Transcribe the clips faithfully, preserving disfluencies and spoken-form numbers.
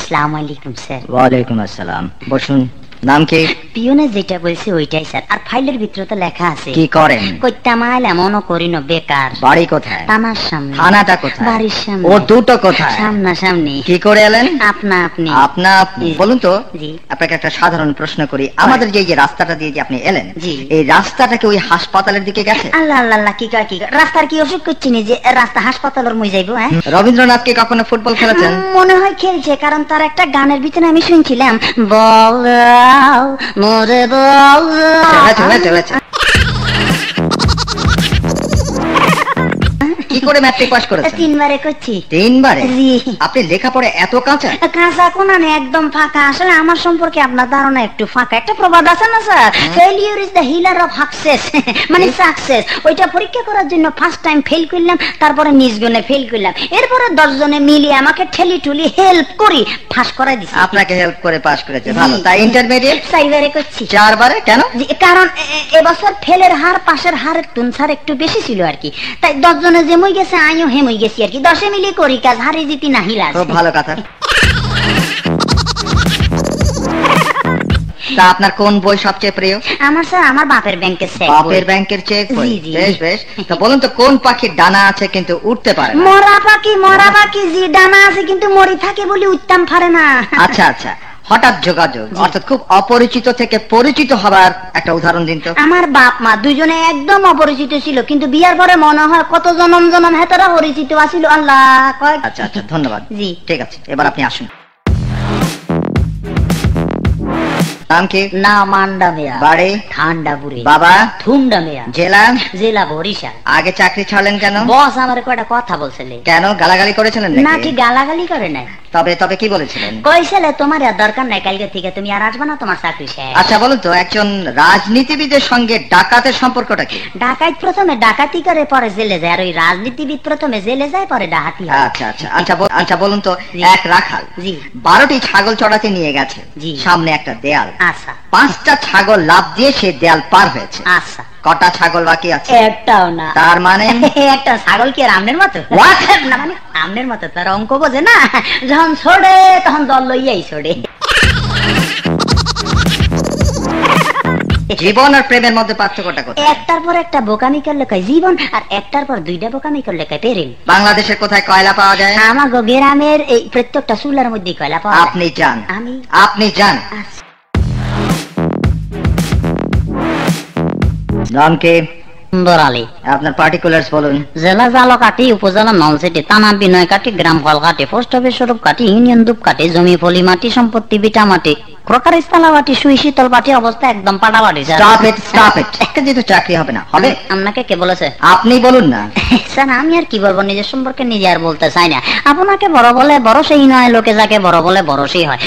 আসসালামু আলাইকুম স্যার। ওয়ালাইকুম আসসালাম। বসুন। নাম কি? পিয়নে যেটা বলছে ওইটাই স্যার। আর ফাইলের ভিতরে তো লেখা আছে। কি করেন? কইতা মাইল এমনও করি না, বেকার। বাড়ি কোথায়? থানার সামনে। থানাটা কোথায়? বাড়ির সামনে। ও দুটো কোথায়? সামনা সামনি। কি করে এলেন? আপনা আপনি। আপনা আপনি। বলুন তো, জি আপনাকে একটা সাধারণ প্রশ্ন করি, আমাদের যে যে রাস্তাটা দিয়ে যে আপনি এলেন, জি এই রাস্তাটা কি ওই হাসপাতালের দিকে গেছে? আল্লাহ আল্লাহ আল্লাহ, কি কয় কি রাস্তার কি অসুখ করছি নি যে রাস্তা হাসপাতালের মই যাইবো? হ্যাঁ, রবীন্দ্রনাথ কি কখনো ফুটবল খেলেছেন? মনে হয় খেলছে, কারণ তার একটা গানের ভিতরে আমি শুনছিলাম, বল মোরে বল। কি করে ম্যাট্রিক পাস করেছেন? তিনবারে করছি। তিনবারে? জি। আপনি লেখাপড়া এত কাঁচা? কাঁচা কোনা নেই, একদম ফাঁকা। আসলে আমার সম্পর্কে আপনার ধারণা একটু ফাঁকা। একটা প্রবাদ আছে না sir, failure is the healer of success, মানে সাকসেস। ওইটা পরীক্ষা করার জন্য ফার্স্ট টাইম ফেল করলাম, তারপরে নিজ গুণে ফেল করলাম, এরপরে দশ জনে মিলিয়ে আমাকে ঠেলি ঠুলি হেল্প করি পাস করাই দিছি। আপনাকে হেল্প করে পাস করেছে, ভালো। তাই ইন্টারমিডিয়েট চারবারে করছি। চারবারে? কেন? কারণ এবছর ফেলের হার পাশের হারের তুলনায় একটু বেশি ছিল আর কি, তাই দশ জনে যে মই গেছে আমিও হেমই গেছি আর কি। দশে মিলিয়ে করি কাজ, হারি জিতি না হিলাস। খুব ভালো কথা। তা আপনার কোন বই সবচেয়ে প্রিয়? আমার স্যার আমার বাপের ব্যাংকের চেক। বাপের ব্যাংকের চেক বই? জি জি। বেশ বেশ। তা বলুন তো, কোন পাখির ডানা আছে কিন্তু উঠতে পারে না? মরা পাখি। মরা পাখি জি, ডানা আছে কিন্তু মরি থাকে বলে উঠতাম পারে না। আচ্ছা আচ্ছা, হঠাৎ যোগাযোগ অর্থাৎ খুব অপরিচিত থেকে পরিচিত হবার একটা উদাহরণ দিন তো। আমার বাপ মা দুজনে একদম অপরিচিত ছিল, কিন্তু বিয়ার পরে মনে হয় কত জনম জনম হেতারা পরিচিত আছিল। আল্লাহ কয়। আচ্ছা আচ্ছা, ধন্যবাদ। জি ঠিক আছে, এবার আপনি আসুন। নাম কি? না মান্ডা মেয়া। বাড়ি? ঠান্ডাপুরে। বাবা? থুমডা মেয়া। জেলা? জেলা বরিশাল। আগে চাকরি ছাড়লেন কেন? বস আমার কয়টা কথা বলছিলে। কেন, গালাগালি করেছিলেন না, নাকি? ঠিক গালাগালি করে নাই। তবে তবে কি বলেছিলেন? কইছিলে তোমার আর দরকার নাই, কালকে থেকে তুমি আর আসবে না, তোমার চাকরি শেষ। আচ্ছা বলুন তো, একজন রাজনীতিবিদের সঙ্গে ডাকাতের সম্পর্কটা কি? ডাকাত প্রথমে ডাকাতি করে পরে জেলে যায়, আর ওই রাজনীতিবিদ প্রথমে জেলে যায় পরে ডাকাতি হয়। আচ্ছা আচ্ছা আচ্ছা আচ্ছা বলুন তো, এক রাখাল জি বারোটি ছাগল চড়াতে নিয়ে গেছে, জি সামনে একটা দেয়াল, আচ্ছা পাঁচটা ছাগল লাফ দিয়ে সে দেয়াল পার হয়েছে, আচ্ছা কটা ছাগল বাকি আছে? একটাও না। তার মানে? একটা ছাগল কি আর আমনের মতো? না মানে আমনের মতো তার অঙ্ক বোঝে না, যখন ছোড়ে তখন দল লইয়াই ছোড়ে। জীবন আর প্রেমের মধ্যে পার্থক্যটা কোথায়? একটার পর একটা বোকামি করলে কয় জীবন, আর একটার পর দুইটা বোকামি করলে কয় প্রেম। বাংলাদেশের কোথায় কয়লা পাওয়া যায়? আমার গ্রামের এই প্রত্যেকটা চুলার মধ্যে কয়লা পাওয়া যায়। আপনি যান। আমি? আপনি যান। নাম কি? সুন্দরালী। আপনার পার্টিকুলার্স বলুন। জেলা জালকাঠি, উপজেলা নলছিটি, থানা বিনয়কাঠি, গ্রাম Falkathi, post office Swarupkathi, union Dupkathi, জমি পলি মাটি, সম্পত্তি বিটা মাটি, ক্রকার স্থলা বাটি, সুই শীতল বাটি, অবস্থা একদম পাটা বাটি। Stop it, stop it. একটা যেহেতু চাকরি হবে না, হবে? আপনাকে কে বলেছে? আপনি বলুন না। স্যার আমি আর কি বলবো, নিজের সম্পর্কে নিজে আর বলতে চাই না। আপনাকে বড় বলে বড় সেই নয়, লোকে যাকে বড় বলে বড় সেই হয়।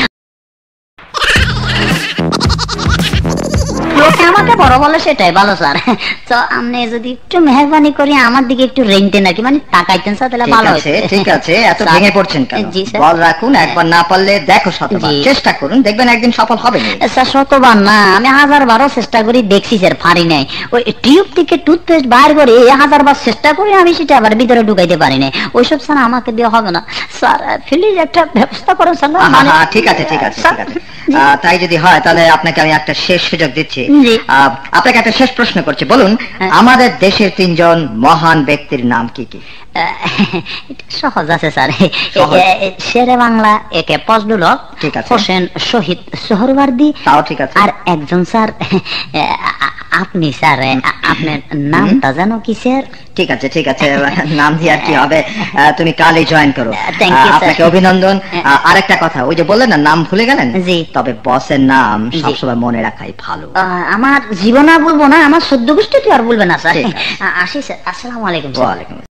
লোকে আমাকে বড় বলে সেটাই ভালো স্যার। তো আপনি যদি একটু মেহরবানি করে আমার দিকে একটু রেঞ্জেন আর কি, মানে তাকাইতেন স্যার, তাহলে ভালো হতো। ঠিক আছে, এত ভেঙে পড়ছেন কেন? বল রাখুন, একবার না পারলে দেখো শতবার চেষ্টা করুন, দেখবেন একদিন সফল হবে। স্যার শতবার না, আমি হাজার বারো চেষ্টা করি, দেখছি স্যার পারি নাই। ওই টিউব থেকে টুথপেস্ট বাইর করে হাজার বার চেষ্টা করি, আমি সেটা আবার ভিতরে ঢুকাইতে পারি নাই। ওইসব স্যার আমাকে দেওয়া হবে না স্যার, প্লিজ একটা ব্যবস্থা করুন স্যার। ঠিক আছে ঠিক আছে ঠিক আছে, তাই যদি হয় তাহলে আপনাকে আমি একটা শেষ সুযোগ দিচ্ছি। আপনাকে একটা শেষ প্রশ্ন করছি, বলুন আমাদের দেশের তিনজন মহান ব্যক্তির নাম কি কি? সহজ আছে স্যার। শেরে বাংলা একে ফজলুল হক, হোসেন শহীদ সোহরওয়ার্দী, তাও ঠিক আছে। আর একজন স্যার আপনি স্যার, আপনার নামটা জানো কি স্যার? ঠিক আছে ঠিক আছে, নাম দিয়ে আর কি হবে, তুমি কালই জয়েন করো। আপনাকে অভিনন্দন। আরেকটা কথা, ওই যে বললেন না নাম ভুলে গেলেন, জি, তবে বসের নাম সবসময় মনে রাখাই ভালো। আমার জীবন আর বলবো না, আমার সদ্য গোষ্ঠী আর বলবে না স্যার। আসি স্যার, আসসালামু আলাইকুম। ওয়ালাইকুম।